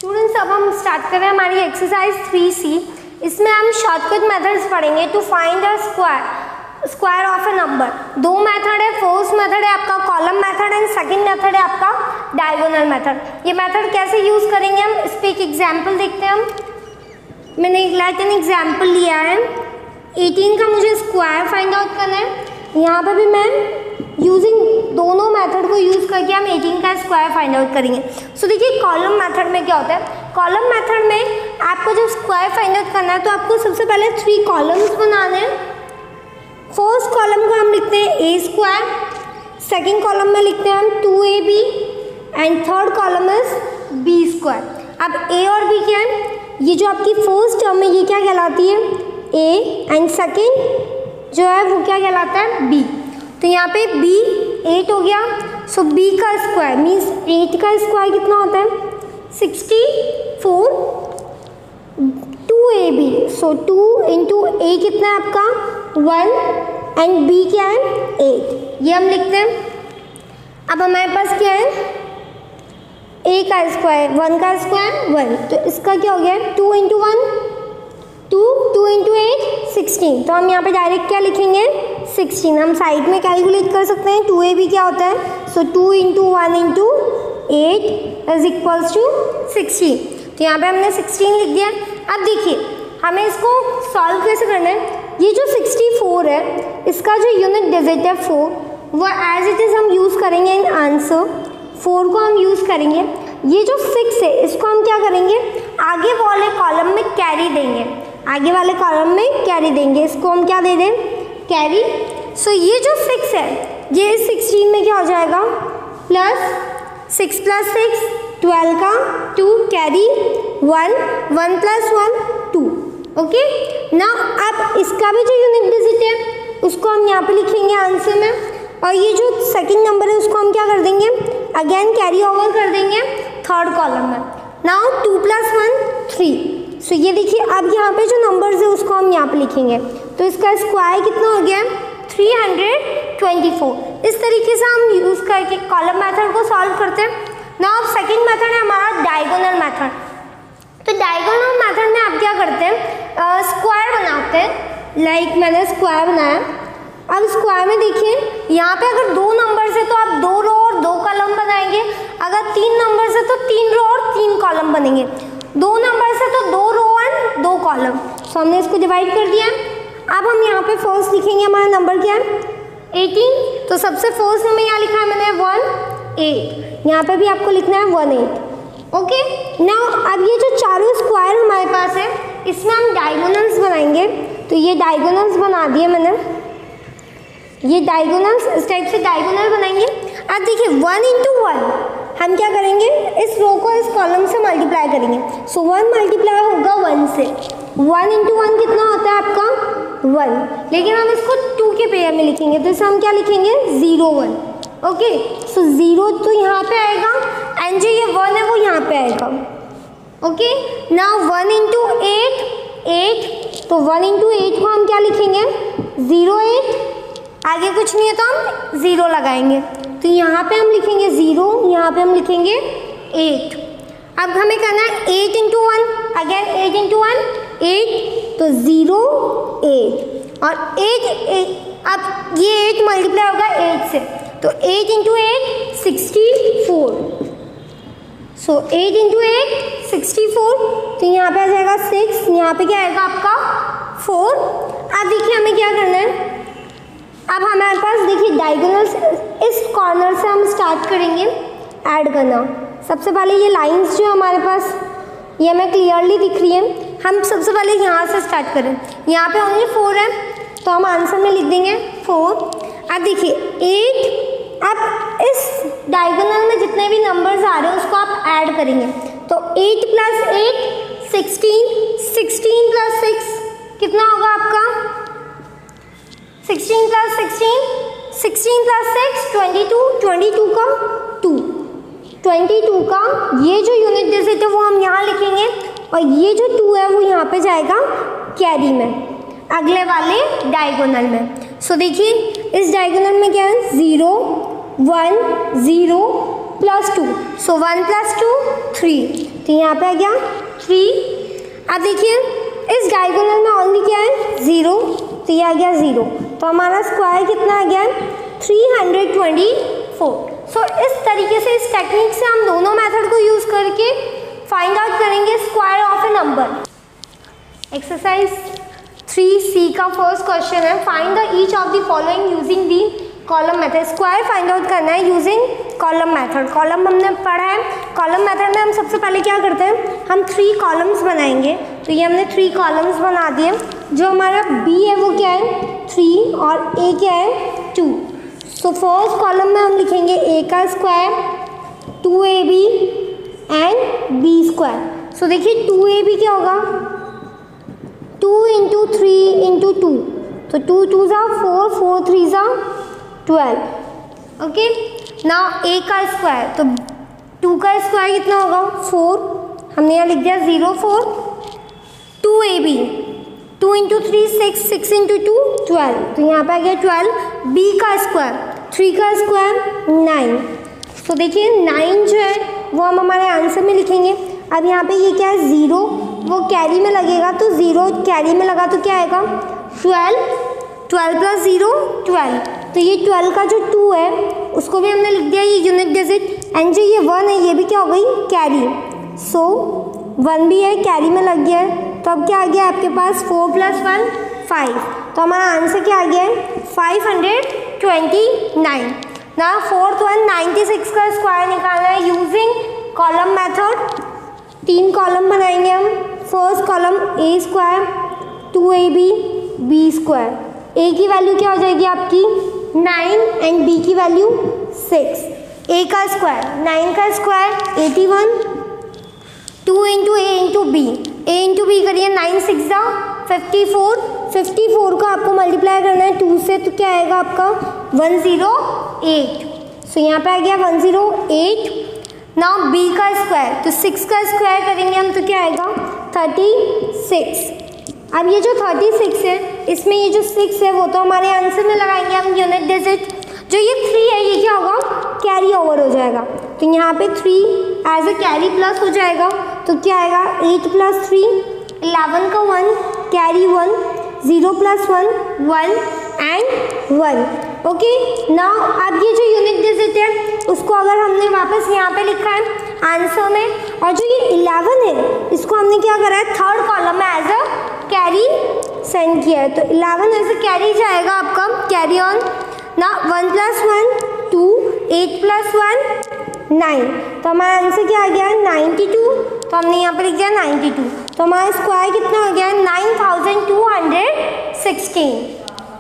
Students अब हम start कर रहे हैं हमारी एक्सरसाइज 3C। इसमें हम शॉर्टकट मेथड्स पढ़ेंगे to find the square of a number. दो मेथड है, फर्स्ट मेथड है आपका column method and second method है आपका डायगोनल मेथड। ये मेथड कैसे यूज करेंगे हम, इस पे एक एग्जांपल देखते हैं। हम मैंने एक एग्जांपल लिया है 18 का, मुझे स्क्वायर फाइंड आउट करना है। यहाँ पर भी मैं यूजिंग दोनों मेथड को यूज करके हम 18 का स्क्वायर फाइंड आउट करेंगे। सो देखिए कॉलम मेथड में क्या होता है, कॉलम मेथड में आपको जब स्क्वायर फाइंड आउट करना है तो आपको सबसे पहले 3 कॉलम्स बनाने हैं। फर्स्ट कॉलम को हम लिखते हैं ए स्क्वायर, सेकेंड कॉलम में लिखते हैं हम 2ab and third column is B square. अब ए और बी क्या है, ये जो आपकी फर्स्ट टर्म है ये क्या कहलाती है ए एंड सेकेंड जो है वो क्या कहलाता है बी। तो यहाँ पे b 8 हो गया, सो b का स्क्वायर मीन्स 8 का स्क्वायर कितना होता है 64 2ab, सो 2 इंटू ए कितना है आपका 1 एंड b क्या है 8, ये हम लिखते हैं। अब हमारे पास क्या है a का स्क्वायर 1 का स्क्वायर 1, तो इसका क्या हो गया 2 इंटू 1 2 इंटू 8 16, तो हम यहाँ पे डायरेक्ट क्या लिखेंगे 16। हम साइड में कैलकुलेट कर सकते हैं 2ab क्या होता है, so 2 into 1 into 8 is equals to 16, तो यहाँ पे हमने 16 लिख दिया। अब देखिए हमें इसको सॉल्व कैसे करना है। ये जो 64 है इसका जो यूनिट डिजिट है 4, वो एज इट इज़ हम यूज़ करेंगे इन आंसर। 4 को हम यूज़ करेंगे। ये जो 6 है इसको हम क्या करेंगे आगे वाले कॉलम में कैरी देंगे, आगे वाले कॉलम में कैरी देंगे, इसको हम क्या दे दें कैरी। सो ये जो 6 है ये 16 में क्या हो जाएगा प्लस 6 प्लस 6 12 का 2 कैरी 1 1 प्लस 1 2। ओके ना, अब इसका भी जो यूनिट डिजिट है उसको हम यहाँ पे लिखेंगे आंसर में, और ये जो सेकंड नंबर है उसको हम क्या कर देंगे अगेन कैरी ओवर कर देंगे थर्ड कॉलम में। नाउ 2 प्लस 1 3, सो ये देखिए अब यहाँ पे जो नंबर्स है उसको हम यहाँ पे लिखेंगे, तो इसका स्क्वायर कितना हो गया 324। इस तरीके से हम यूज़ करके कॉलम मेथड को सॉल्व करते हैं। नाउ अब सेकंड मेथड है हमारा डायगोनल मेथड। तो डायगोनल मेथड में आप क्या करते हैं स्क्वायर बनाते हैं। लाइक मैंने स्क्वायर बनाया, अब स्क्वायर में देखिए यहाँ पे अगर 2 नंबर्स है तो आप 2 रो और 2 कॉलम बनाएंगे, अगर 3 नंबर्स है तो 3 रो और 3 कॉलम बनेंगे, 2 नंबर्स है तो 2 रो एंड 2 कॉलम। सो हमने इसको डिवाइड कर दिया। अब हम यहाँ पे फर्स्ट लिखेंगे हमारा नंबर क्या है 18, तो सबसे फर्स्ट नंबर यहाँ लिखा है मैंने 1 8, यहाँ पे भी आपको लिखना है 1 8। ओके नाउ अब ये जो चारों स्क्वायर हमारे पास है इसमें हम डायगोनल्स बनाएंगे, तो ये डायगोनल्स बना दिए मैंने, ये डायगोनल्स इस टाइप से डायगोनल बनाएंगे। अब देखिए 1 इंटू 1 हम क्या करेंगे इस रो को इस कॉलम से मल्टीप्लाई करेंगे, सो 1 मल्टीप्लाई होगा 1 से, 1 इंटू 1 कितना होता है आपका 1, लेकिन हम इसको 2 के पेयर में लिखेंगे, तो इसे हम क्या लिखेंगे 0 1। ओके सो 0 तो यहाँ पे आएगा एंड जो ये 1 है वो यहाँ पे आएगा। ओके नाउ 1 इंटू 8 8, तो 1 इंटू 8 को हम क्या लिखेंगे 0 8, आगे कुछ नहीं है तो हम 0 लगाएंगे, तो यहाँ पे हम लिखेंगे 0, यहाँ पे हम लिखेंगे 8। अब हमें करना है 8 इंटू 1, अगेन 8 इंटू 1 8, तो 0 8 और 8 अब ये 8 मल्टीप्लाई होगा 8 से, तो 8 इंटू 8 64, सो 8 इंटू 8 64, तो यहाँ पे आ जाएगा 6, यहाँ पे क्या आएगा आपका 4। अब देखिए हमें क्या करना है, अब हमारे पास देखिए डायगोनल्स इस कॉर्नर से हम स्टार्ट करेंगे ऐड करना। सबसे पहले ये लाइंस जो हमारे पास ये हमें क्लियरली दिख रही है, हम सबसे पहले यहाँ से स्टार्ट करें। यहाँ पे ओनली 4 है तो हम आंसर में लिख देंगे 4। अब देखिए 8, अब इस डायगोनल में जितने भी नंबर्स आ रहे हैं उसको आप ऐड करेंगे, तो 8 प्लस 8 16, 16 प्लस 6 कितना होगा आपका 16 प्लस 16 16 प्लस 6 22, 22 का 2, 22 का ये जो यूनिट डिजिट है वो हम यहाँ लिखेंगे, और ये जो 2 है वो यहाँ पे जाएगा कैरी में अगले वाले डायगोनल में। सो देखिए इस डायगोनल में क्या है 0 1 0 प्लस 2, सो 1 + 2 3, तो यहाँ पे आ गया 3। अब देखिए इस डायगोनल में ओनली क्या है 0, तो ये आ गया 0, तो हमारा स्क्वायर कितना आ गया 324। सो इस तरीके से इस टेक्निक से हम दोनों मेथड को यूज़ करके फाइंड आउट करेंगे square of a number. Exercise 3C का फर्स्ट क्वेश्चन है, find the each of the following using the column method. Square find out करना है यूजिंग कॉलम मेथड। कॉलम हमने पढ़ा है, कॉलम मेथड में हम सबसे पहले क्या करते हैं, हम 3 कॉलम्स बनाएंगे। तो ये हमने 3 कॉलम्स बना दिए। जो हमारा B है वो क्या है 3 और A क्या है 2। सो फर्स्ट कॉलम में हम लिखेंगे A का square 2AB and B square. So देखिए 2AB क्या होगा 2 × 3 × 2, तो 2 2 ज़ा 4, 4 3 ज़ा 12। ओके, नाउ A का स्क्वायर, तो 2 का स्क्वायर कितना होगा 4, हमने यहाँ लिख दिया 0 4, 2AB 2 × 3 6, 6 × 2 12, तो यहाँ पे आ गया 12। B का स्क्वायर 3 का स्क्वायर 9, तो देखिए 9 जो है वो हम हमारे आंसर में लिखेंगे। अब यहाँ पे ये क्या है 0, वो कैरी में लगेगा, तो 0 कैरी में लगा तो क्या आएगा 12, 12 + 0 12, तो ये 12 का जो 2 है उसको भी हमने लिख दिया ये यूनिट डिजिट, एंड जो ये 1 है ये भी क्या हो गई कैरी। सो 1 भी है कैरी में लग गया है, तो अब क्या आ गया आपके पास 4 + 1 5, तो हमारा आंसर क्या आ गया है 529। ना फोर्थ वन 96 का स्क्वायर निकालना है यूजिंग कॉलम मेथड। 3 कॉलम बनाएंगे हम। First column A square 2AB B square. A की वैल्यू क्या हो जाएगी आपकी 9 एंड B की वैल्यू 6। A का स्क्वायर 9 का square 81, 2 × A × B, A × B करिए 9 6 54, 54 का आपको मल्टीप्लाई करना है 2 से, तो क्या आएगा आपका 108। सो यहाँ पे आ गया 108। नाउ B का स्क्वायर, तो 6 का स्क्वायर करेंगे हम तो क्या आएगा 36। अब ये जो 36 है इसमें ये जो 6 है वो तो हमारे आंसर में लगाएंगे हम यूनिट डिजिट। जो ये 3 है ये क्या होगा कैरी ओवर हो जाएगा, तो यहाँ पे 3 एज अ कैरी प्लस हो जाएगा, तो क्या आएगा 8 + 3 11 का 1 कैरी 1, 0 + 1 1 एंड 1। ओके, नाउ अब ये जो यूनिट डिजिट है उसको अगर हमने वापस यहाँ पे लिखा है आंसर में, और जो ये 11 है इसको हमने क्या करा है थर्ड कॉलम में एज अ कैरी सेंड किया है, तो 11 एज अ कैरी जाएगा आपका कैरी ऑन ना। 1 + 1 2, 8 + 1 9, तो हमारा आंसर क्या आ गया 92, तो हमने यहाँ पे लिख दिया 92। तो हमारा स्क्वायर कितना हो गया 9216।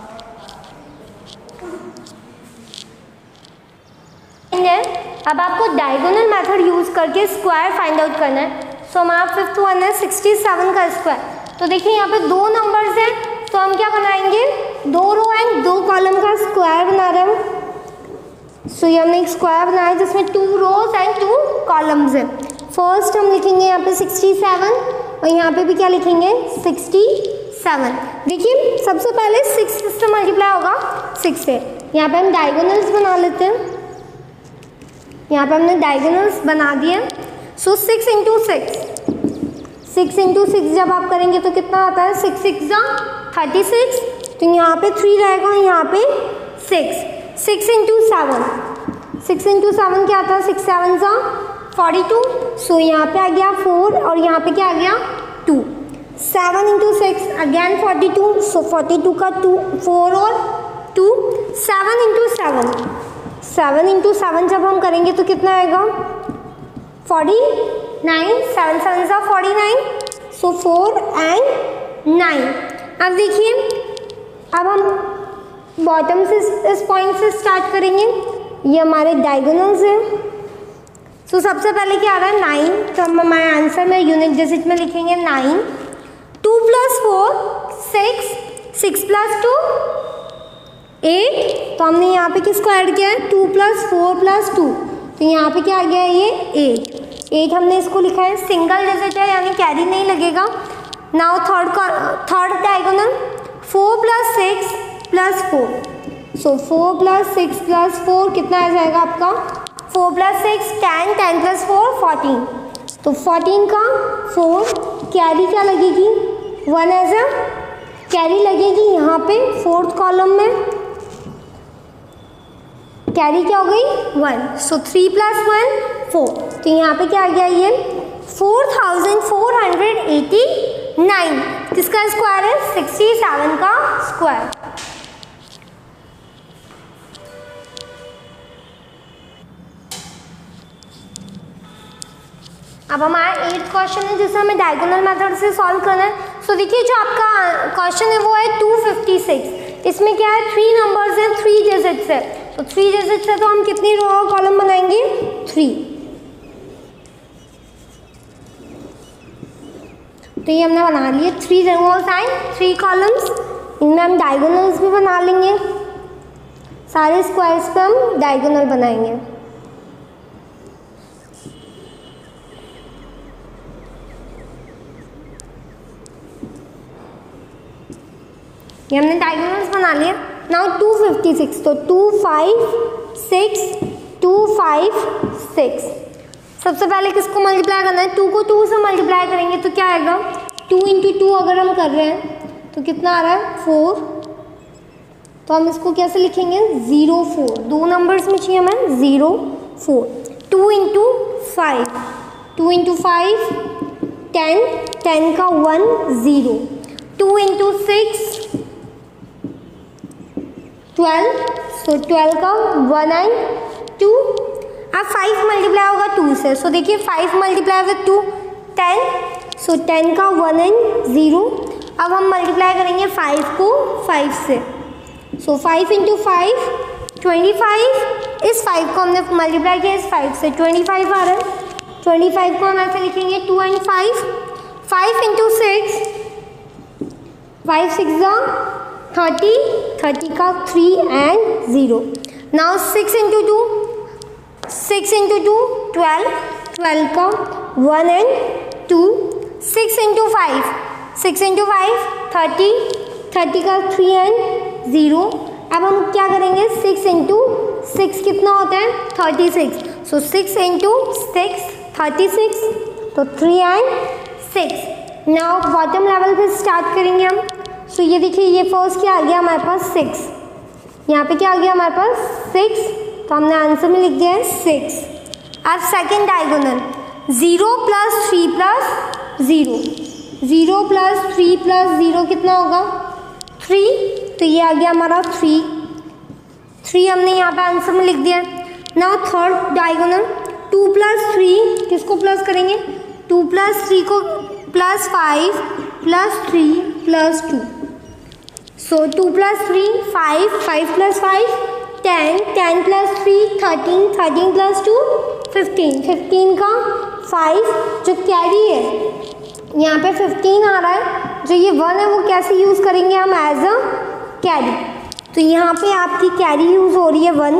अब आपको डायगोनल मेथड यूज करके स्क्वायर फाइंड आउट करना है। सो हमारा फिफ्थ वन है 67 का स्क्वायर। तो देखिए यहाँ पे 2 नंबर्स हैं, तो हम क्या बनाएंगे 2 रो एंड 2 कॉलम का स्क्वायर बना रहे हैं। सो ये हमने एक स्क्वायर बनाया जिसमें 2 रोज एंड 2 कॉलम्स हैं। फर्स्ट हम लिखेंगे यहाँ पे 67 और यहाँ पे भी क्या लिखेंगे 67। देखिए सबसे पहले 6 से मल्टीप्लाई होगा 6 से। यहाँ पे हम डायगोनल्स बना लेते हैं। यहाँ पे हमने डायगोनल्स बना दिए। सो 6 × 6 6 जब आप करेंगे तो कितना आता है 6 6 36, तो यहाँ पे 3 रहेगा, यहाँ पे 6 6 × 7 6 × 7 क्या आता है 6 7 42। सो यहाँ पे आ गया 4 और यहाँ पे क्या आ गया 2। 7 × 6 अगेन 42, सो 42 का 2 4 और 2। 7 × 7 जब हम करेंगे तो कितना आएगा 49, 7 7 49, सो 4 एंड 9। अब देखिए अब हम बॉटम से इस पॉइंट से स्टार्ट करेंगे। ये हमारे डायगोनल्स हैं। सो सबसे पहले क्या आ रहा है 9, तो हम हमारे आंसर में यूनिट डिजिट में लिखेंगे 9। 2 + 4 6, 6 + 2 8, तो हमने यहाँ पे किसको ऐड किया है 2 + 4 + 2, तो यहाँ पे क्या आ गया ये 8 हमने इसको लिखा है, सिंगल डिजिट है यानी कैरी नहीं लगेगा। नाउ थर्ड डायगोनल 4 + 6 + 4, सो 4 + 6 + 4 कितना आ जाएगा आपका 4 + 6 10, 10 + 4 14। तो 14 का 4 कैरी क्या लगेगी 1 एज अ कैरी लगेगी यहाँ पे 4th कॉलम में, कैरी क्या हो गई 1। सो 3 + 1 4। तो यहाँ पे क्या आ गया ये 4489। किसका स्क्वायर है 67 का स्क्वायर। अब हमारा 8th क्वेश्चन है जिसे हमें डायगोनल मेथड से सॉल्व करना है। सो देखिए जो आपका क्वेश्चन है वो है 256। इसमें क्या है 3 नंबर्स हैं 3 डिजिट्स है। तो 3 डिजिट्स है तो हम कितनी रो और कॉलम बनाएंगे 3। तो ये हमने बना लिए 3 रोज एंड 3 कॉलम्स। इनमें हम डायगोनल्स भी बना लेंगे, सारे स्क्वायर्स पे हम डायगोनल बनाएंगे। ये हमने डायगोनल्स बना लिए। नाउ 256, तो 2 5 6 2 5 6। सबसे पहले किसको मल्टीप्लाई करना है 2 को 2 से मल्टीप्लाई करेंगे तो क्या आएगा 2 × 2 अगर हम कर रहे हैं तो कितना आ रहा है 4। तो हम इसको कैसे लिखेंगे 0 4। 2 नंबर्स में चाहिए हमें 0 4। 2 × 5 2 × 5 10 10 का 1 0। 2 × 6 12। सो 12 का 1 एंड 2। अब 5 मल्टीप्लाई होगा 2 से। सो देखिए 5 मल्टीप्लाई विद 2 10। सो 10 का 1 एंड 0। अब हम मल्टीप्लाई करेंगे 5 को 5 से। सो 5 × 5 25। इस 5 को हमने मल्टीप्लाई किया इस 5 से 25 आ रहा है। 25 को हम ऐसे लिखेंगे 2 एंड 5। 5 × 6 5 6 30। 30 का 3 एंड 0। नाउ 6 × 2 6 × 2 12। 12 का 1 एंड 2। 6 × 5 6 × 5 30। 30 का 3 एंड 0। अब हम क्या करेंगे 6 × 6 कितना होता है 36। सो 6 × 6 36। तो 3 एंड 6। नाउ बॉटम लेवल पे स्टार्ट करेंगे हम। सो ये देखिए ये फर्स्ट क्या आ गया हमारे पास 6। यहाँ पे क्या आ गया हमारे पास 6। तो हमने आंसर में लिख दिया है 6। अब सेकेंड डायगोनल 0 + 3 + 0। 0 + 3 + 0 कितना होगा 3। तो ये आ गया हमारा 3 हमने यहाँ पे आंसर में लिख दिया। नाउ थर्ड डायगोनल 2 + 3 किसको प्लस करेंगे 2 + 3 को +5 + 3 + 2। सो 2 + 3 5 5 + 5 10 10 + 3 13 13 + 2 15 15 का 5 जो कैरी है यहाँ पे 15 आ रहा है। जो ये 1 है वो कैसे यूज़ करेंगे हम एज अ कैरी। तो यहाँ पे आपकी कैरी यूज़ हो रही है 1।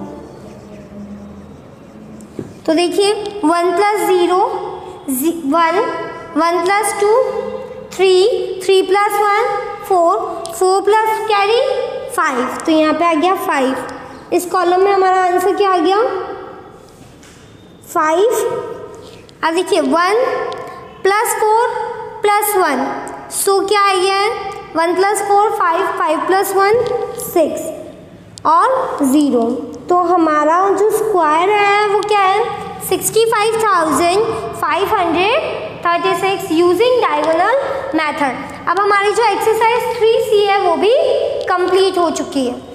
तो देखिए 1 + 0 1 1 + 2 3 3 + 1 4 4 + कैरी 5। तो यहाँ पे आ गया 5। इस कॉलम में हमारा आंसर क्या आ गया 5। अब देखिए 1 + 4 + 1। सो क्या आ गया है 1 + 4 5 5 + 1 6 और 0। तो हमारा जो स्क्वायर है वो क्या है 65,536 यूजिंग डायगोनल मेथड। अब हमारी जो एक्सरसाइज 3C है वो भी कंप्लीट हो चुकी है।